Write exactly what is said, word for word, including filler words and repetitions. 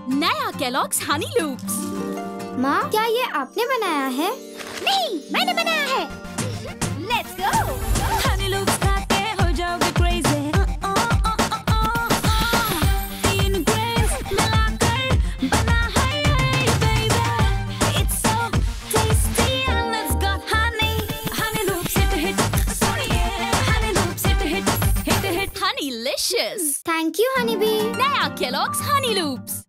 नया Kelloggs honey loops. माँ, क्या ये आपने बनाया है? नहीं, मैंने बनाया है। Let's go। हनी लूप्स खा के हो जाओगे crazy। तीन ग्रेन्स मिलाकर बना है ये baby। It's so tasty and it's got honey। Honey loops hit hit, सुनिए। Honey loops hit hit, hit hit। Honeylicious। Thank you honey bee. नया Kelloggs हनी लूप्स।